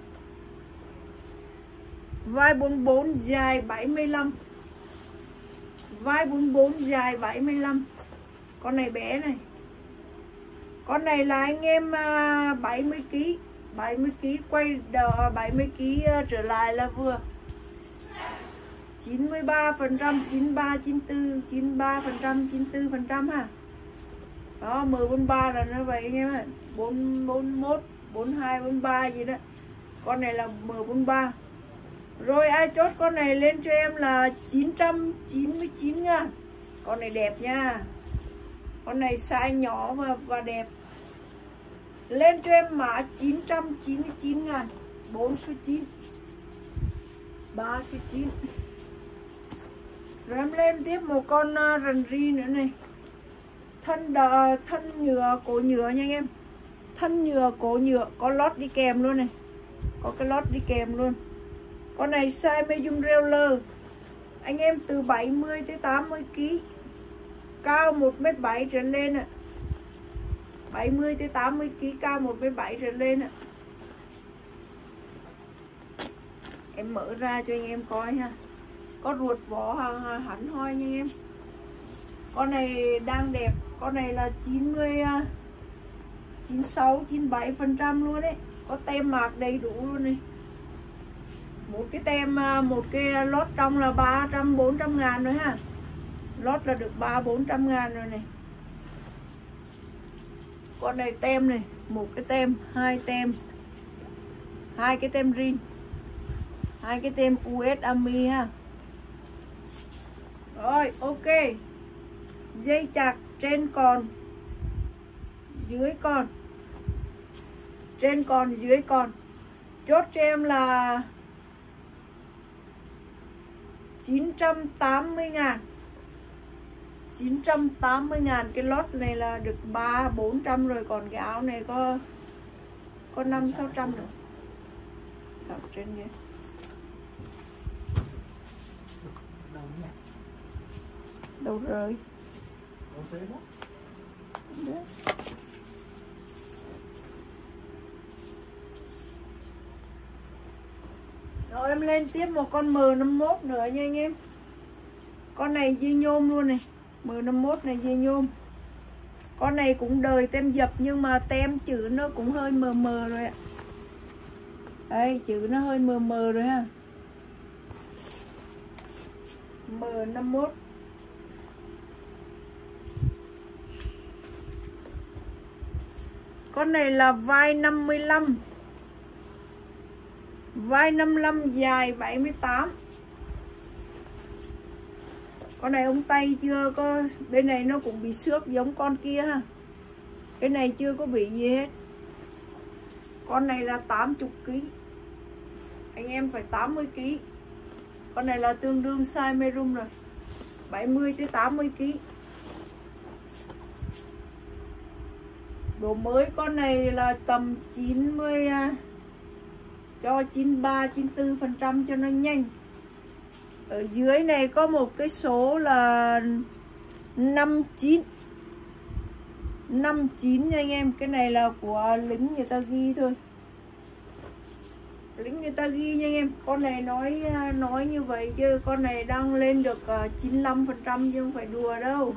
Vai bốn mươi bốn dài bảy mươi lăm. Vai bốn mươi bốn dài bảy mươi lăm. Con này bé này. Con này là anh em bảy mươi ki lô gam. bảy mươi ki lô gam quay đờ bảy mươi ki lô gam trở lại là vừa. chín mươi ba phần trăm, chín mươi ba, chín mươi tư, chín mươi ba phần trăm, chín mươi tư phần trăm ha. Đó, M bốn mươi ba là nó vậy anh em ạ. bốn mươi mốt, bốn mươi hai, bốn mươi ba gì đó. Con này là M bốn mươi ba. Rồi ai chốt con này lên cho em là chín trăm chín mươi chín ngàn. Con này đẹp nha. Con này size nhỏ và, và đẹp. Lên cho em mã chín trăm chín mươi chín ngàn. bốn số chín, ba số chín. Rồi em lên tiếp một con uh, rần ri nữa này. Thân đờ, thân nhựa, cổ nhựa nha anh em. Thân nhựa, cổ nhựa. Có lót đi kèm luôn này. Có cái lót đi kèm luôn. Con này size medium Reveler. Anh em từ bảy mươi tới tám mươi ki lô gam, cao một mét bảy trở lên ạ. bảy mươi tới tám mươi ki lô gam, cao một mét bảy trở lên ạ. Em mở ra cho anh em coi ha. Có ruột vỏ hẳn hoi nha anh em. Con này đang đẹp. Con này là chín mươi, chín mươi sáu, chín mươi bảy phần trăm luôn đấy. Có tem mạc đầy đủ luôn này. Một cái tem, một cái lót trong là ba trăm, bốn trăm ngàn rồi ha. Lót là được ba, bốn trăm ngàn rồi này. Con này tem này. Một cái tem, hai tem. Hai cái tem rin. Hai cái tem u ét Army ha. Rồi, ok. Dây chặt trên còn, dưới còn. Trên còn, dưới còn. chốt cho em là chín trăm tám mươi ngàn. chín trăm tám mươi ngàn. Cái lót này là được ba bốn trăm rồi. Còn cái áo này có Có năm sáu trăm nữa. Sao trên kia đâu rồi? Rồi em lên tiếp một con M năm mốt nữa nha anh em. Con này dây nhôm luôn này. M năm mốt này dây nhôm. Con này cũng đời tem dập nhưng mà tem chữ nó cũng hơi mờ mờ rồi ạ. Đây, chữ nó hơi mờ mờ rồi ha. M năm mốt. Con này là vai năm mươi lăm. Vai năm mươi lăm dài bảy mươi tám. Con này ống tay chưa có, bên này nó cũng bị xước giống con kia ha. Cái này chưa có bị gì hết. Con này là tám mươi ki lô gam. Anh em phải tám mươi ki lô gam. Con này là tương đương size medium rồi. bảy mươi tới tám mươi ki lô gam. Độ mới con này là tầm chín mươi, cho chín mươi ba chín mươi tư phần trăm cho nó nhanh. Ở dưới này có một cái số là năm chín. năm chín nha anh em. Cái này là của lính người ta ghi thôi. Lính người ta ghi nha anh em. Con này nói nói như vậy chứ con này đang lên được chín mươi lăm phần trăm chứ không phải đùa đâu.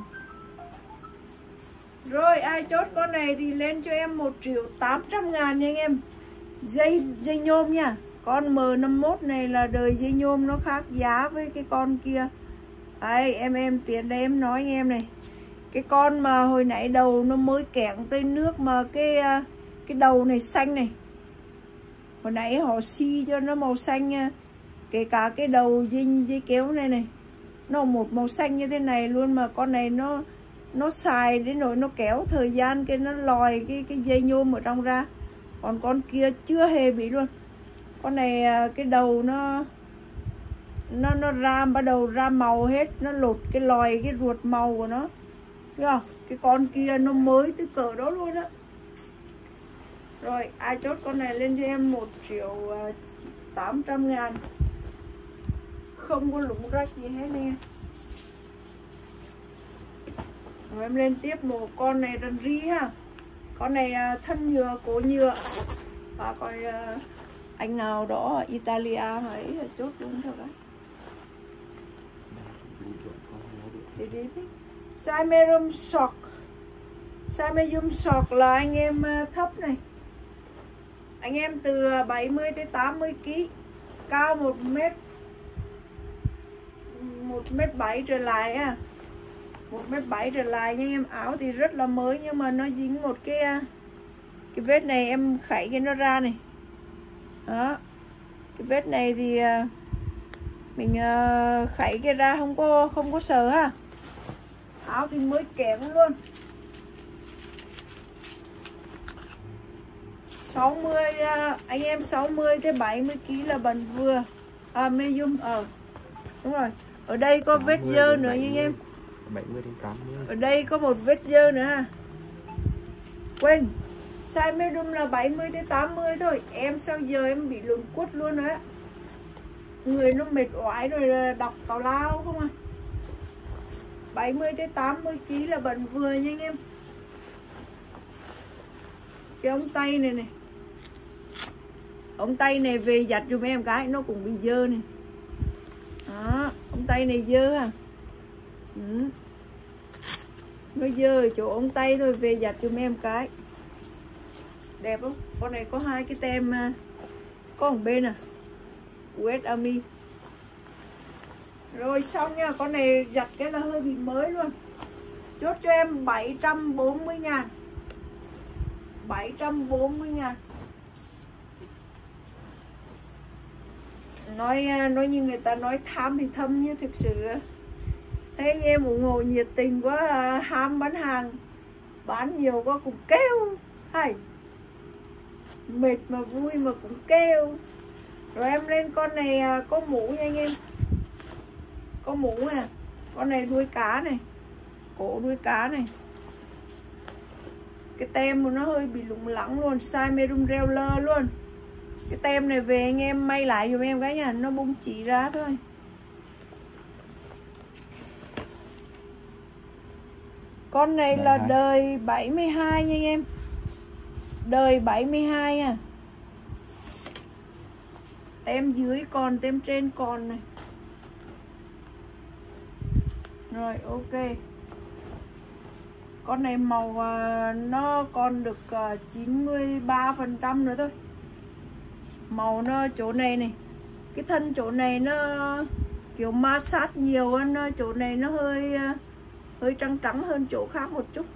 Rồi ai chốt con này thì lên cho em một triệu tám trăm ngàn nha anh em. Dây dây nhôm nha. Con M năm mốt này là đời dây nhôm, nó khác giá với cái con kia. Đây em em tiến đây em nói em này. Cái con mà hồi nãy đầu nó mới kẹn tới nước mà cái cái đầu này xanh này. Hồi nãy họ xi cho nó màu xanh nha. Kể cả cái đầu dây, dây kéo này này. Nó một màu xanh như thế này luôn, mà con này nó nó xài đến nỗi nó kéo thời gian cái nó lòi cái cái dây nhôm ở trong ra. Còn con kia chưa hề bị luôn. Con này cái đầu nó nó nó ra bắt đầu ra màu hết, nó lột cái lòi cái ruột màu của nó. Thấy không? Cái con kia nó mới tới cỡ đó luôn á. Rồi ai chốt con này lên cho em một triệu tám trăm ngàn. Không có lủng rách gì hết nè. Rồi em lên tiếp một con này rần ri ha. Con này thân nhựa, cổ nhựa. Và coi anh nào đó ở Italia ấy chốt luôn thôi đấy. Đi đi đi. Size medium sock. Size medium sock là anh em thấp này. Anh em từ bảy mươi tới tám mươi ki lô gam, cao một mét một mét bảy trở lại á. một mét bảy trở lại nha em. Áo thì rất là mới nhưng mà nó dính một cái cái vết này, em khẩy cái nó ra này. Đó. Cái vết này thì mình khẩy cái ra không có không có sợ ha. Áo thì mới kém luôn. sáu mươi anh em sáu mươi tới bảy mươi ki lô gam là bần vừa. À medium ờ. Đúng rồi. Ở đây có vết dơ nữa nha anh em. bảy mươi đến tám mươi. Ở đây có một vết dơ nữa ha. Quên. Size medium là bảy mươi tới tám mươi thôi. Em sao giờ em bị luồn quất luôn á. Người nó mệt oải rồi đọc tào lao không à. bảy mươi tới tám mươi ki lô gam là bần vừa nha anh em. Cái ống tay này này. Ống tay này về giặt cho mấy em cái nó cũng bị dơ này. Đó, ống tay này dơ à. Ừ. Nó dơ ở chỗ ống tay thôi, về giặt cho mấy em cái. Đẹp không? Con này có hai cái tem, có một bên à, u ét Army. Rồi xong nha, con này giặt cái là hơi bị mới luôn. Chốt cho em bảy trăm bốn mươi ngàn. bảy trăm bốn mươi ngàn. Nói nói như người ta nói tham thì thâm, như thực sự thấy anh em ủng hộ nhiệt tình quá, ham bán hàng, bán nhiều quá cũng kêu hay. Mệt mà vui mà cũng kêu. Rồi em lên con này có mũ nha anh em. Có mũ nè. Con này đuôi cá này. Cổ đuôi cá này. Cái tem của nó hơi bị lủng lẳng luôn. Size medium railer luôn. Cái tem này về anh em may lại dùm em cái nha. Nó bung chỉ ra thôi. Con này là đời bảy mươi hai nha anh em. Đời bảy mươi hai nha. Tem dưới còn, tem trên còn này. Rồi ok. Con này màu uh, nó còn được uh, chín mươi ba phần trăm nữa thôi. Màu nó chỗ này này. Cái thân chỗ này nó kiểu ma sát nhiều hơn. Chỗ này nó hơi uh, hơi trắng trắng hơn chỗ khác một chút.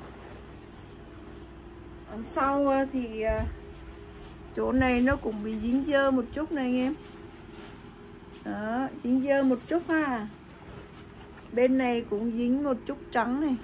Đằng sau uh, thì uh, chỗ này nó cũng bị dính dơ một chút này anh em. Đó, dính dơ một chút ha. Bên này cũng dính một chút trắng này.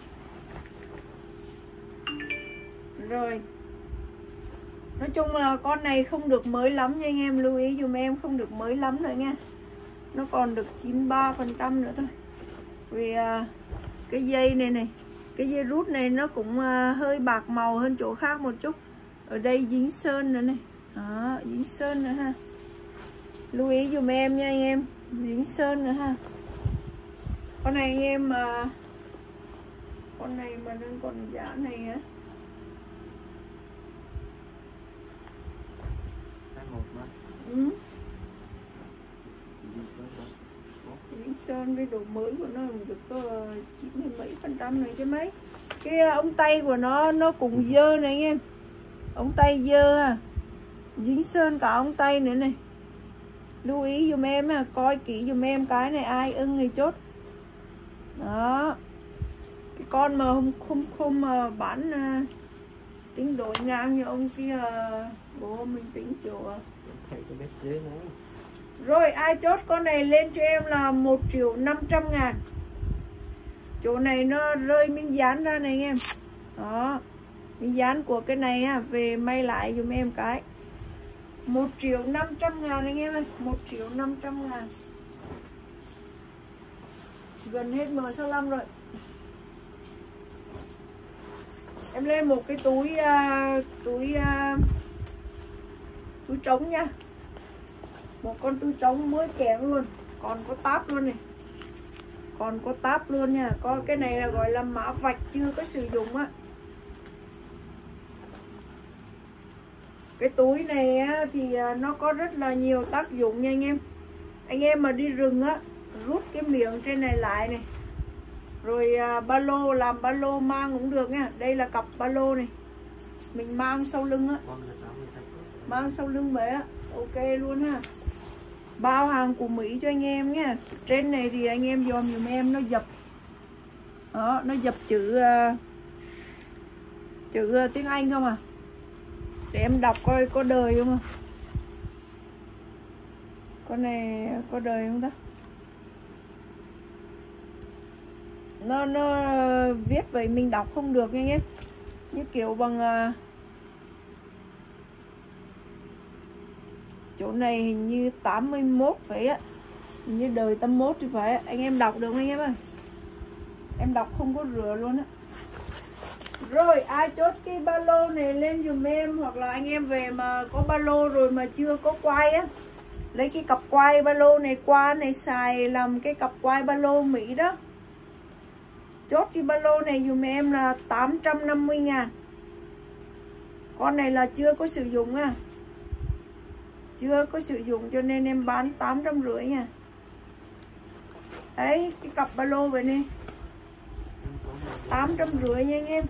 Rồi. Nói chung là con này không được mới lắm nha anh em. Lưu ý dùm em không được mới lắm nữa nha. Nó còn được chín mươi ba phần trăm nữa thôi. Vì uh, cái dây này này, cái dây rút này nó cũng uh, hơi bạc màu hơn chỗ khác một chút. Ở đây dính sơn nữa này. Đó, dính sơn nữa ha. Lưu ý dùm em nha anh em. Dính sơn nữa ha. Con này anh em mà con này mà đang còn giá này hả? Ừ. Dính sơn với độ mới của nó được có chín mươi mấy phần trăm này chứ mấy. Cái ống tay của nó nó cũng dơ này anh em. Ống tay dơ à. Dính sơn cả ống tay nữa này. Lưu ý dùm em à, coi kỹ dùm em cái này ai ưng thì chốt. Đó. Cái con mà không không không mà bán uh, tính đổi ngang như ông kia uh, bố mình tính chỗ uh. Rồi ai chốt con này lên cho em là một triệu năm trăm ngàn. Chỗ này nó rơi miếng dán ra này anh em. Đó. Miếng dán của cái này á, về may lại dùm em cái một triệu năm trăm ngàn anh em ơi. Một triệu năm trăm ngàn. Gần hết M sáu mươi lăm rồi. Em lên một cái túi uh, túi uh, túi trống nha. Một con túi trống mới kèm luôn. Còn có táp luôn này. Còn có táp luôn nha. Có cái này là gọi là mã vạch chưa có sử dụng á. Cái túi này á, thì nó có rất là nhiều tác dụng nha anh em. Anh em mà đi rừng á, rút cái miệng trên này lại này. Rồi à, ba lô, làm ba lô mang cũng được nha. Đây là cặp ba lô này. Mình mang sau lưng á. Mang sau lưng vậy á. Ok luôn ha. Bao hàng của Mỹ cho anh em nha. Trên này thì anh em dòm dùm em nó dập. Đó, nó dập chữ uh, chữ uh, tiếng Anh không à. Để em đọc coi có đời không à. Con này có đời không ta? Nó nó viết vậy mình đọc không được nha anh em. Như kiểu bằng uh, chỗ này hình như tám mươi mốt phải á. Hình như đời tám mươi mốt thì phải. Anh em đọc được anh em ơi. Em đọc không có rửa luôn á. Rồi ai chốt cái ba lô này lên dùm em. Hoặc là anh em về mà có ba lô rồi mà chưa có quai á, lấy cái cặp quai ba lô này qua này xài làm cái cặp quai ba lô Mỹ đó. Chốt cái ba lô này dùm em là tám trăm năm mươi ngàn. Con này là chưa có sử dụng à. Chưa có sử dụng cho nên em bán tám trăm rưỡi nha. Đấy, cái cặp ba lô vậy nè. tám trăm rưỡi nha anh em.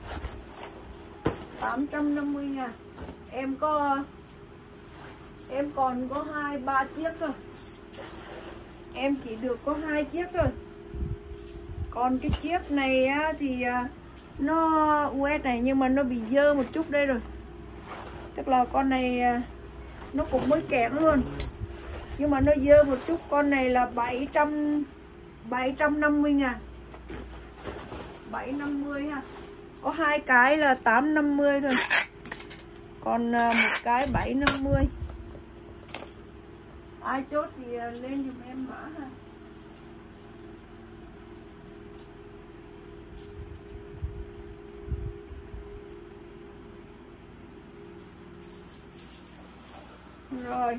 tám trăm năm mươi ngàn. Em có Em còn có hai ba chiếc thôi. Em chỉ được có hai chiếc thôi. Còn cái chiếc này á, thì nó u ét này nhưng mà nó bị dơ một chút đây rồi. Tức là con này nó cũng mới kẽm luôn. Nhưng mà nó dơ một chút. Con này là bảy trăm năm mươi ngàn. bảy trăm năm mươi ha. Có hai cái là tám trăm năm mươi thôi. Còn một cái bảy năm mươi. Ai chốt thì lên giùm em mã ha. Rồi.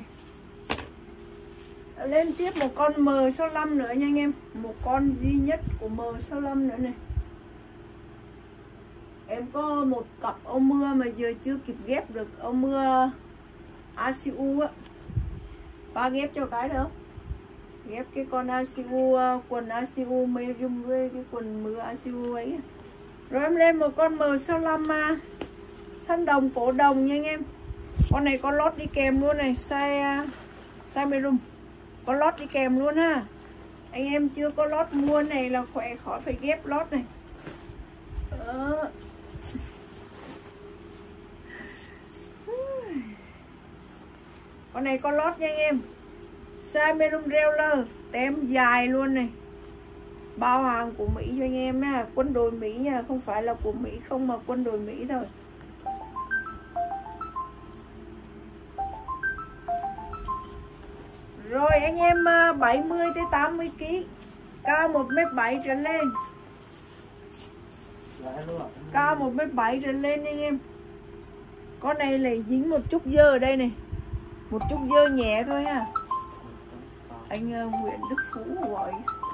Lên tiếp một con M sáu lăm nữa nha anh em. Một con duy nhất của M sáu lăm nữa này. Em có một cặp áo mưa mà giờ chưa kịp ghép được. Áo mưa a xê u á. Ba ghép cho cái nữa. Ghép cái con a xê u, quần a xê u medium với cái quần mưa a xê u ấy. Rồi em lên một con M sáu lăm thân đồng cổ đồng nha anh em. Con này có lót đi kèm luôn này, size size medium. Có lót đi kèm luôn ha. Anh em chưa có lót mua này là khỏe khỏi phải ghép lót này. Đó. Con này có lót nha anh em. Size medium regular, tem dài luôn này. Bao hàng của Mỹ cho anh em nha, quân đội Mỹ nha, không phải là của Mỹ không mà quân đội Mỹ thôi. Rồi anh em bảy mươi tới tám mươi ki lô gam, cao một mét bảy trở lên. Cao một mét bảy trở lên anh em. Con này lại dính một chút dơ ở đây này. Một chút dơ nhẹ thôi ha. Anh uh, Nguyễn Đức Phú gọi.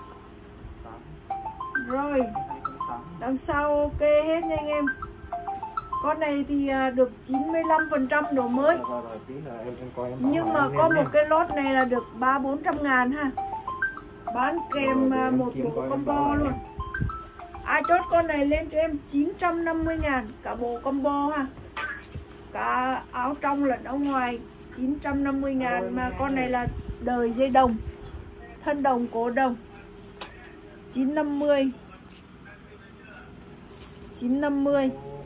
Rồi đằng sau ok hết nha anh em. Con này thì uh, được chín mươi lăm phần trăm độ mới. Nhưng mà có một cái lót này là được ba bốn trăm ngàn ha. Bán kèm uh, một bộ combo luôn. Ai chốt con này lên cho em chín trăm năm mươi ngàn. Cả bộ combo ha. Cả áo trong lẫn áo ngoài chín trăm năm mươi ngàn. Mà con này là đời dây đồng, thân đồng cổ đồng. Chín trăm năm mươi. Chín trăm năm mươi.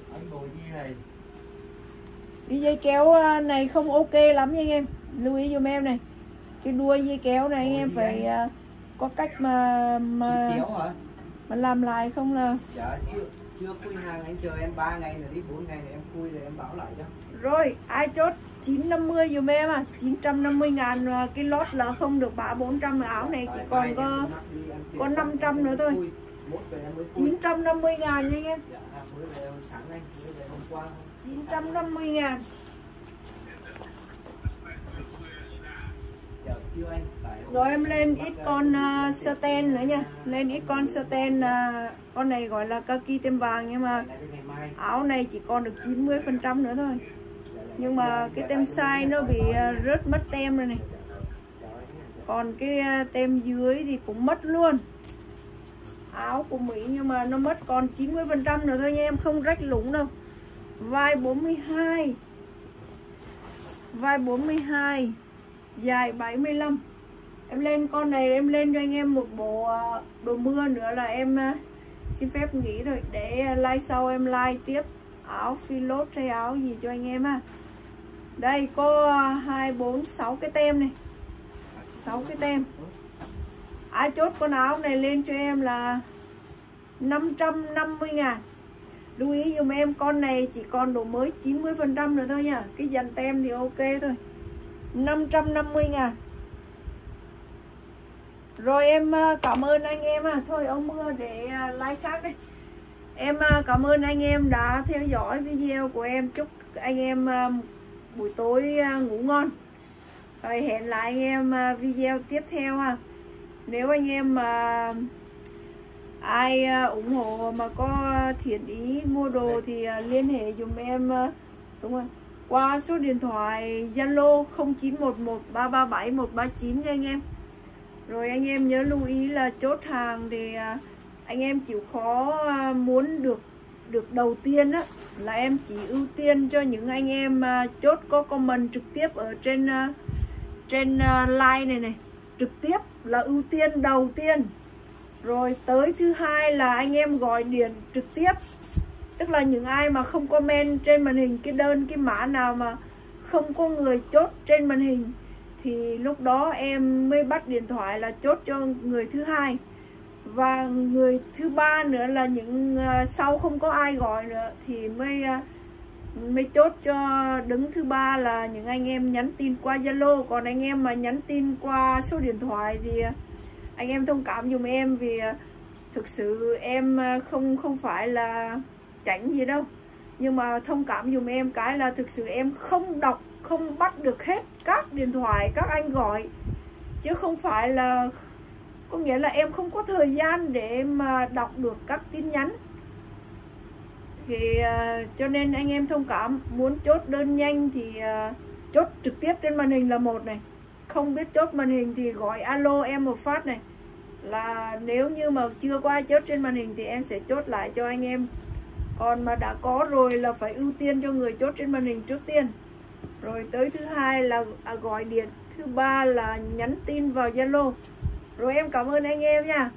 Cái dây kéo này không ok lắm nha anh em. Lưu ý giùm em này. Cái đuôi dây kéo này anh em phải uh, có cách mà mà mà làm lại không là. Dạ chưa chưa khui hàng, anh chờ em ba ngày nữa đi, bốn ngày nữa em khui rồi em báo lại cho. Rồi ai chốt chín trăm năm mươi giùm em à. Chín trăm năm mươi ngàn cái lót là không được ba bốn trăm. Áo này chỉ còn có có năm trăm nữa thôi. Chín trăm năm mươi ngàn nha anh em. Chín trăm năm mươi ngàn. Rồi em lên ít con uh, Satin nữa nha. Lên ít con Satin. uh, Con này gọi là kaki tem vàng. Nhưng mà áo này chỉ còn được chín mươi phần trăm nữa thôi. Nhưng mà cái tem size nó bị uh, rớt mất tem rồi này. Còn cái uh, tem dưới thì cũng mất luôn. Áo của Mỹ nhưng mà nó mất còn chín mươi phần trăm nữa thôi nha em. Không rách lũng đâu. Vai bốn mươi hai. Vai bốn mươi hai. Dài bảy mươi lăm. Em lên con này em lên cho anh em một bộ đồ mưa nữa là em xin phép nghỉ thôi. Để like sau em like tiếp áo philốt hay áo gì cho anh em ha. Đây có hai, bốn, sáu cái tem này. sáu cái tem. Ai chốt con áo này lên cho em là năm trăm năm mươi ngàn. Lưu ý dùm em con này chỉ còn độ mới chín mươi phần trăm nữa thôi nha. Cái dàn tem thì ok thôi. Năm trăm năm mươi ngàn. Rồi em cảm ơn anh em à. Thôi ông mưa để like khác đấy. Em cảm ơn anh em đã theo dõi video của em. Chúc anh em buổi tối ngủ ngon. Rồi hẹn lại anh em video tiếp theo ha. Nếu anh em mà ai ủng hộ mà có thiện ý mua đồ thì liên hệ dùm em, đúng rồi, qua số điện thoại Zalo không chín một một ba ba bảy một ba chín nha anh em. Rồi anh em nhớ lưu ý là chốt hàng thì anh em chịu khó muốn được được đầu tiên á, là em chỉ ưu tiên cho những anh em chốt có comment trực tiếp ở trên trên like này này, trực tiếp là ưu tiên đầu tiên. Rồi tới thứ hai là anh em gọi điện trực tiếp. Tức là những ai mà không comment trên màn hình cái đơn, cái mã nào mà không có người chốt trên màn hình thì lúc đó em mới bắt điện thoại là chốt cho người thứ hai. Và người thứ ba nữa là những uh, sau không có ai gọi nữa thì mới uh, mới chốt cho đứng thứ ba là những anh em nhắn tin qua Zalo. Còn anh em mà nhắn tin qua số điện thoại thì anh em thông cảm giùm em, vì thực sự em không không phải là tránh gì đâu, nhưng mà thông cảm giùm em cái là thực sự em không đọc, không bắt được hết các điện thoại các anh gọi, chứ không phải là, có nghĩa là em không có thời gian để mà đọc được các tin nhắn. Thì uh, cho nên anh em thông cảm, muốn chốt đơn nhanh thì uh, chốt trực tiếp trên màn hình là một này, không biết chốt màn hình thì gọi alo em một phát này, là nếu như mà chưa qua chốt trên màn hình thì em sẽ chốt lại cho anh em. Còn mà đã có rồi là phải ưu tiên cho người chốt trên màn hình trước tiên, rồi tới thứ hai là à, gọi điện, thứ ba là nhắn tin vào Zalo. Rồi em cảm ơn anh em nha.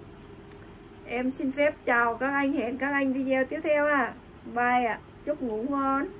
Em xin phép chào các anh, hẹn các anh video tiếp theo à. Bye ạ, à. Chúc ngủ ngon.